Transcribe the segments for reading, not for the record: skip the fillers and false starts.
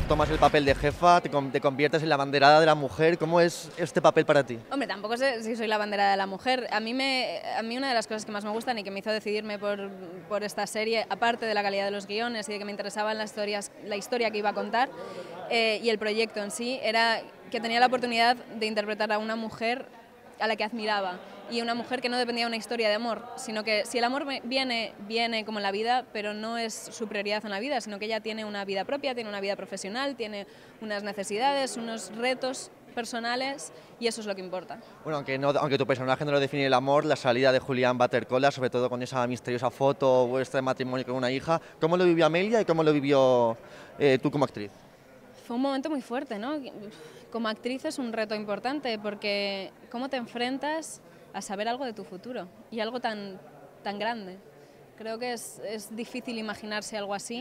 tomas el papel de jefa, te conviertes en la abanderada de la mujer. ¿Cómo es este papel para ti? Hombre, tampoco sé si soy la abanderada de la mujer. A mí una de las cosas que más me gustan y que me hizo decidirme por esta serie, aparte de la calidad de los guiones y de que me interesaban las historias, la historia que iba a contar y el proyecto en sí, era que tenía la oportunidad de interpretar a una mujer a la que admiraba, y una mujer que no dependía de una historia de amor, sino que si el amor viene como en la vida, pero no es su prioridad en la vida, sino que ella tiene una vida propia, tiene una vida profesional, tiene unas necesidades, unos retos personales, y eso es lo que importa. Bueno, aunque tu personaje no lo define el amor, la salida de Julián Batercola, sobre todo con esa misteriosa foto vuestra de matrimonio con una hija, ¿cómo lo vivió Amelia y cómo lo vivió tú como actriz? Fue un momento muy fuerte, ¿no? Como actriz es un reto importante, porque ¿cómo te enfrentas a saber algo de tu futuro? Y algo tan grande. Creo que es difícil imaginarse algo así,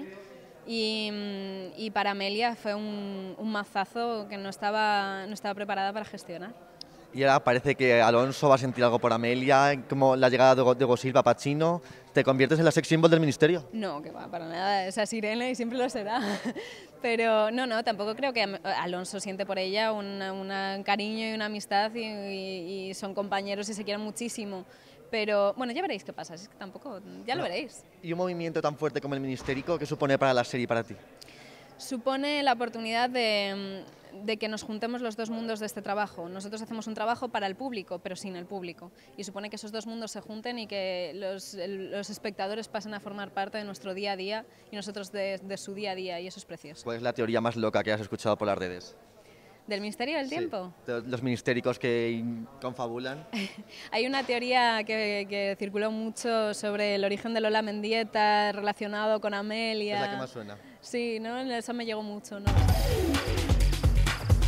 y para Amelia fue un mazazo que no estaba preparada para gestionar. Y ahora parece que Alonso va a sentir algo por Amelia, como la llegada de Diego Silva, Pacino. ¿Te conviertes en la sex symbol del ministerio? No, que va, para nada, esa es Irene y siempre lo será. Pero no, tampoco creo que Alonso siente por ella un cariño y una amistad, y son compañeros y se quieren muchísimo. Pero bueno, ya veréis qué pasa, es que tampoco, ya lo veréis. ¿Y un movimiento tan fuerte como el ministerico, qué supone para la serie y para ti? Supone la oportunidad de que nos juntemos los dos mundos de este trabajo. Nosotros hacemos un trabajo para el público, pero sin el público. Y supone que esos dos mundos se junten y que los espectadores pasen a formar parte de nuestro día a día y nosotros de su día a día, y eso es precioso. ¿Cuál es la teoría más loca que has escuchado por las redes? ¿Del Ministerio del Tiempo? Sí, los ministéricos que confabulan. Hay una teoría que circuló mucho sobre el origen de Lola Mendieta relacionado con Amelia. Es la que más suena. Sí, ¿no? Eso me llegó mucho, ¿no?